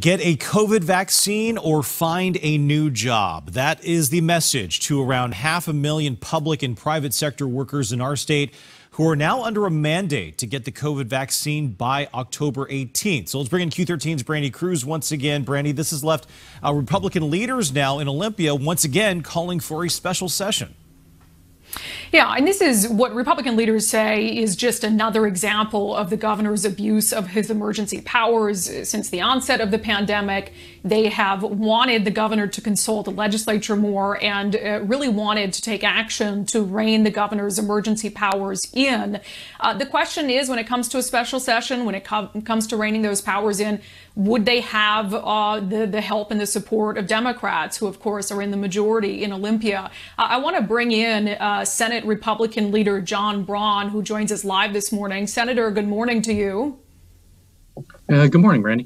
Get a COVID vaccine or find a new job. That is the message to around 500,000 public and private sector workers in our state who are now under a mandate to get the COVID vaccine by October 18th. So let's bring in Q13's Brandy Cruz once again. Brandy, this has left Republican leaders now in Olympia once again calling for a special session. Yeah, and this is what Republican leaders say is just another example of the governor's abuse of his emergency powers. Since the onset of the pandemic, they have wanted the governor to consult the legislature more and really wanted to take action to rein the governor's emergency powers in. The question is, when it comes to a special session, when it comes to reining those powers in, would they have the help and the support of Democrats, who, of course, are in the majority in Olympia? I want to bring in Senate Republican leader John Braun, who joins us live this morning. Senator, good morning to you. Good morning, Brandy.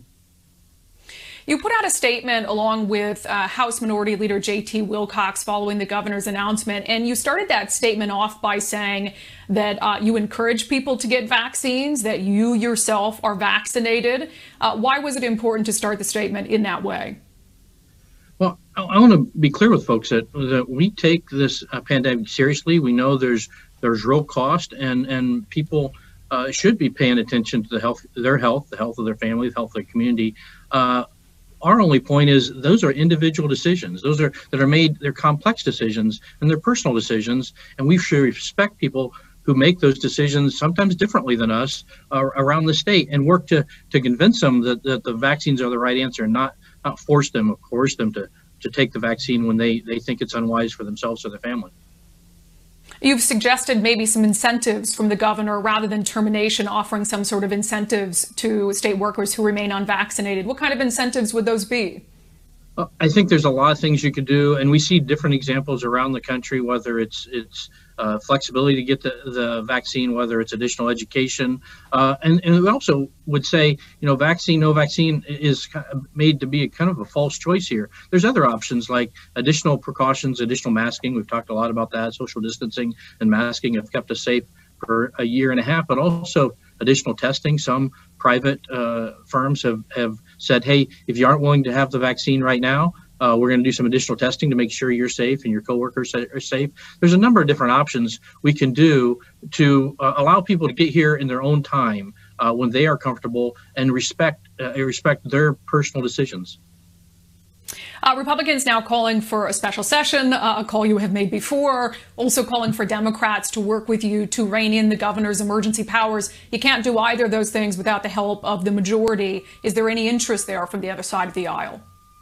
You put out a statement along with House Minority Leader J.T. Wilcox following the governor's announcement, and you started that statement off by saying that you encourage people to get vaccines, that you yourself are vaccinated. Why was it important to start the statement in that way? Well, I want to be clear with folks that we take this pandemic seriously. We know there's real cost, and people should be paying attention to the health of their family, the health of their community. Our only point is those are individual decisions. They're complex decisions, and they're personal decisions, and we should respect people who make those decisions sometimes differently than us around the state, and work to convince them that the vaccines are the right answer, and not force them or coerce them to take the vaccine when they think it's unwise for themselves or their family. You've suggested maybe some incentives from the governor rather than termination, offering some sort of incentives to state workers who remain unvaccinated. What kind of incentives would those be? I think there's a lot of things you could do, and we see different examples around the country, whether it's flexibility to get the vaccine, whether it's additional education. And we also would say, no vaccine is made to be a kind of a false choice here. There's other options like additional precautions, additional masking. We've talked a lot about that. Social distancing and masking have kept us safe for a year and a half, but also additional testing. Some private firms have said, hey, if you aren't willing to have the vaccine right now, we're going to do some additional testing to make sure you're safe and your coworkers are safe. There's a number of different options we can do to allow people to get here in their own time when they are comfortable and respect their personal decisions. Republicans now calling for a special session, a call you have made before, also calling for Democrats to work with you to rein in the governor's emergency powers. You can't do either of those things without the help of the majority. Is there any interest there from the other side of the aisle?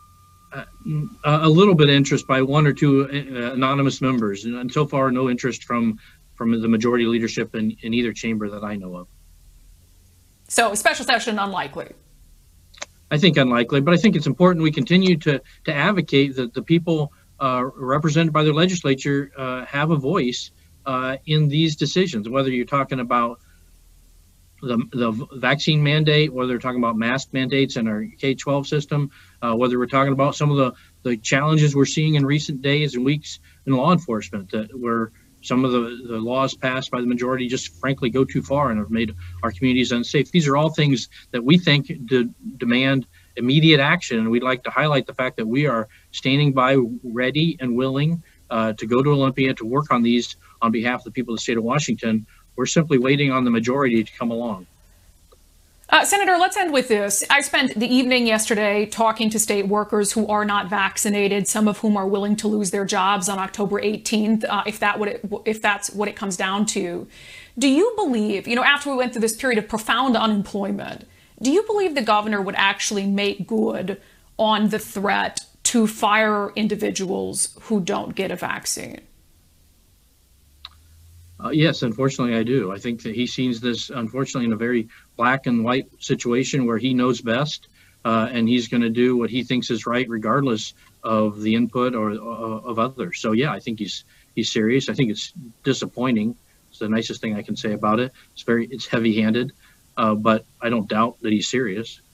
A little bit of interest by one or two anonymous members, and so far no interest from the majority leadership in either chamber that I know of. So a special session unlikely. I think unlikely, but I think it's important we continue to advocate that the people represented by their legislature have a voice in these decisions, whether you're talking about the vaccine mandate, whether we're talking about mask mandates in our K-12 system, whether we're talking about some of the challenges we're seeing in recent days and weeks in law enforcement, where some of the laws passed by the majority just frankly go too far and have made our communities unsafe. These are all things that we think demand immediate action, and we'd like to highlight the fact that we are standing by, ready and willing to go to Olympia to work on these on behalf of the people of the state of Washington. We're simply waiting on the majority to come along. Senator, let's end with this. I spent the evening yesterday talking to state workers who are not vaccinated, some of whom are willing to lose their jobs on October 18th, if that's what it comes down to. Do you believe, after we went through this period of profound unemployment, do you believe the governor would actually make good on the threat to fire individuals who don't get a vaccine? Yes, unfortunately, I do. I think that he sees this, unfortunately, in a very black and white situation where he knows best, and he's going to do what he thinks is right, regardless of the input or of others. So, yeah, I think he's serious. I think it's disappointing. It's the nicest thing I can say about it. It's heavy-handed, but I don't doubt that he's serious.